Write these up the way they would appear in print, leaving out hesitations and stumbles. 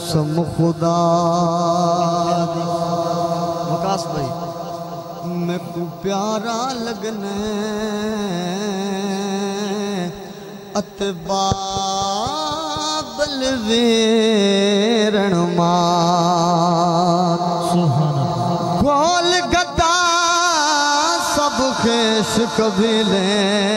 قسم خدا وقاس بھائی میں کو پیارا لگنے اتبابل ویرن مان گول گدا سب خیش قبیلے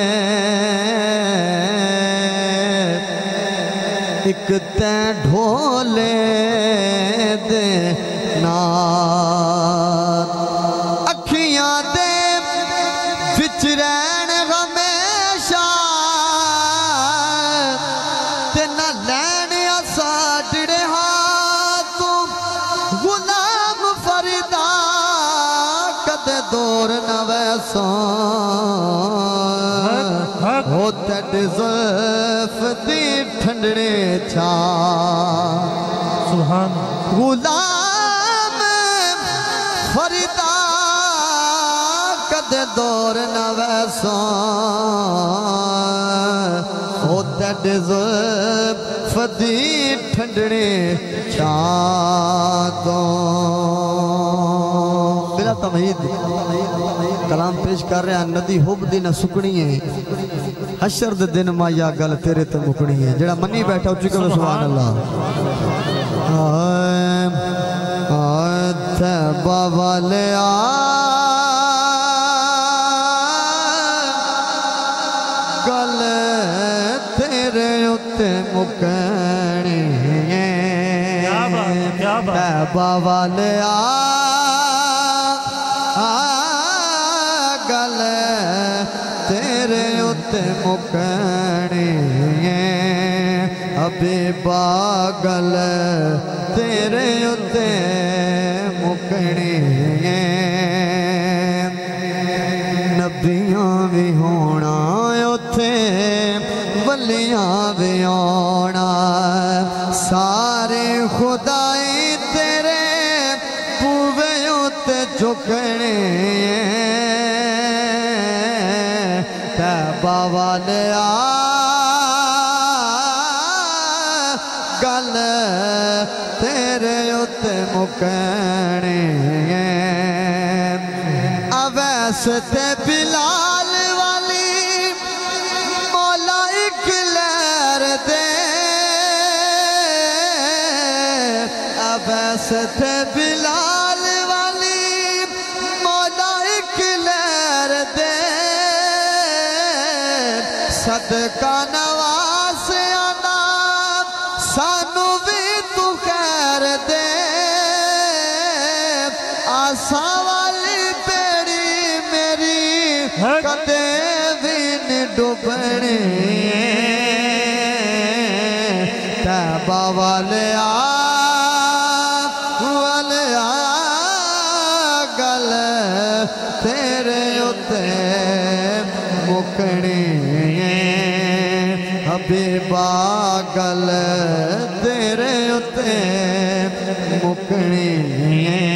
ایک تین ڈھولے دے نات اکھیاں دے وچ رہن ہمیشہ تے نہ لین اسا ڈڑے ہاتھوں غلام فریدا کدے دور نہ ویساں ہو تیڈ زلف دی ٹھنڈڑے چھا سبحان غلام فریدا کدے دور نہ ویساں ہو تیڈ زلف دی ٹھنڈڑے چھا بلا تمہید کلام پیش کر رہے ہیں ندی حب دی نہ سکڑی ہے حشر دے دن ماں یا گل تیرے تے مکڑی ہے جڑا منی بیٹھا اچھی کہ سبحان اللہ تیبہ والے گل تیرے اتے مکڑی ہے تیبہ والے گل تیرے اتے مکڑی حبیبا گل تیرے اتے مکڑی نبیاں بھی ہونا اتے ولیاں بھی ہونا سارے خدائی تیرے پوے اتے جھکڑے تیبہ والے گل تیرے اتے مکڑی اویس تے بلال والی مولا ایک لہر دے اویس تے بلال والی مولا ایک لہر دے صدقہ نواز آنا سانو بھی تو خیر دے آساں والی بیڑی میری کدے بھی نہیں ڈوبنی تیبہ والے گل تیرے اتے مکڑی حبیبا گل تیرے اتے مکڑی